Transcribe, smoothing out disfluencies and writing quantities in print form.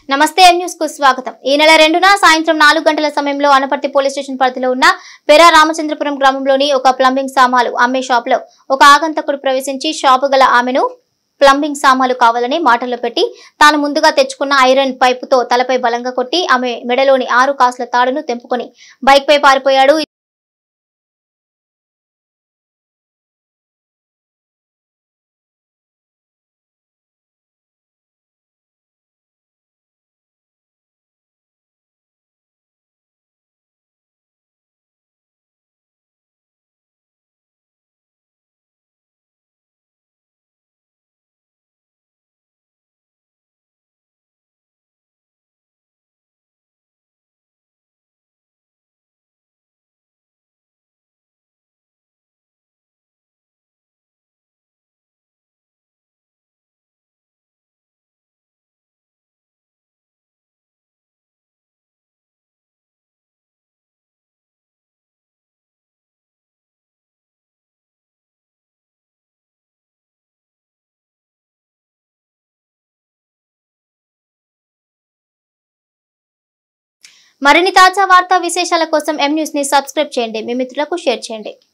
నమస్తే M news కు స్వాగతం। ఈ నెల 2న సాయంత్రం 4 గంటల సమయంలో అనపర్తి పోలీస్ స్టేషన్ పరిధిలో ఉన్న పెరా రామచంద్రపురం గ్రామంలోని ఒక ప్లంబింగ్ సామాలు అమ్మే షాప్ లో ఒక ఆగంతకుడు ప్రవేశించి షాపు గల ఆమెను ప్లంబింగ్ సామాలు కావాలని మాటల్లో పెట్టి తాను ముందుగా తెచ్చుకున్న ఐరన్ పైపుతో తలపై బలంగా కొట్టి ఆమె మెడలోని 6 కాసుల తాడును తెంపుకొని బైక్ పై పారిపోయాడు। మరిన్ని తాజా వార్తా విశేషాల కోసం ఎం న్యూస్ ని సబ్స్క్రైబ్ చేయండి, మీ మిత్రులకు షేర్ చేయండి।